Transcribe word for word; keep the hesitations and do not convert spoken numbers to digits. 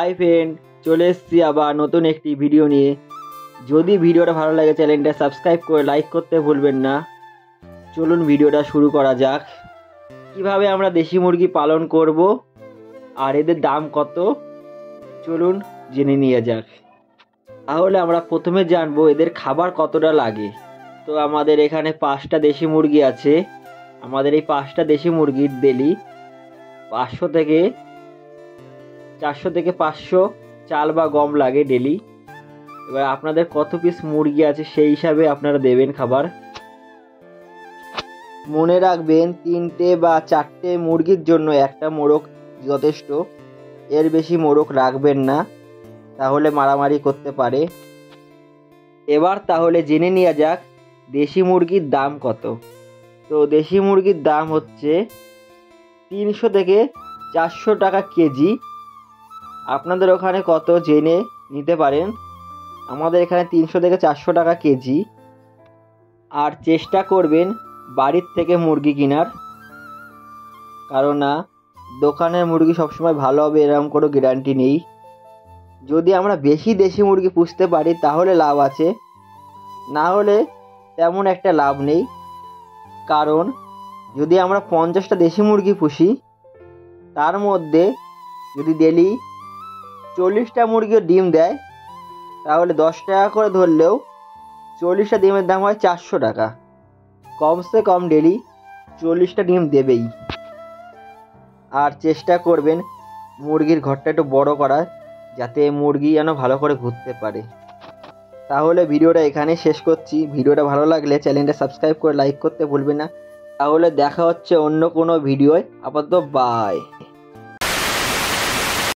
Hi friend, চলে এসেছি আবার নতুন একটি ভিডিও নিয়ে। যদি ভিডিওটা ভালো লাগে চ্যানেলটা সাবস্ক্রাইব করে লাইক করতে ভুলবেন না। চলুন ভিডিওটা শুরু করা যাক। কিভাবে আমরা দেশি মুরগি পালন করব আর এদের দাম কত, চলুন জেনে নিয়ে যাক। তাহলে আমরা প্রথমে জানবো এদের খাবার কতটা লাগে। তো আমাদের এখানে পাঁচটা দেশি মুরগি আছে। আমাদের এই পাঁচটা দেশি মুরগির ডেলি পাঁচশো থেকে চারশো থেকে পাঁচশো চাল বা গম লাগে ডেলি। এবার আপনাদের কত পিস মুরগি আছে সেই হিসাবে আপনারা দেবেন খাবার। মনে রাখবেন তিনটে বা চারটে মুরগির জন্য একটা মোরগ যথেষ্ট, এর বেশি মোরগ রাখবেন না, তাহলে মারামারি করতে পারে। এবার তাহলে জেনে নেওয়া যাক দেশি মুরগির দাম কত। তো দেশি মুরগির দাম হচ্ছে তিনশো থেকে চারশো টাকা কেজি। আপনাদের ওখানে কত জেনে নিতে পারেন। আমাদের এখানে তিনশো থেকে চারশো টাকা কেজি। আর চেষ্টা করবেন বাড়ির থেকে মুরগি কেনার, কারণ না দোকানের মুরগি সবসময় ভালো হবে এরকম কোনো গ্যারান্টি নেই। যদি আমরা বেশি দেশি মুরগি পুষতে পারি তাহলে লাভ আছে, না হলে তেমন একটা লাভ নেই। কারণ যদি আমরা পঞ্চাশটা দেশি মুরগি পুষি, তার মধ্যে যদি ডেলি চল্লিশটা মুরগিও ডিম দেয়, তাহলে দশ টাকা করে ধরলেও চল্লিশটা ডিমের দাম হয় চারশো টাকা। কমসে কম ডেলি চল্লিশটা ডিম দেবেই। আর চেষ্টা করবেন মুরগির ঘরটা একটু বড় করার, যাতে মুরগি যেন ভালো করে ঘুরতে পারে। তাহলে ভিডিওটা এখানে শেষ করছি। ভিডিওটা ভালো লাগলে চ্যানেলটা সাবস্ক্রাইব করে লাইক করতে ভুলবেন না। তাহলে দেখা হচ্ছে অন্য কোনো ভিডিওয়। আপাতত বাই।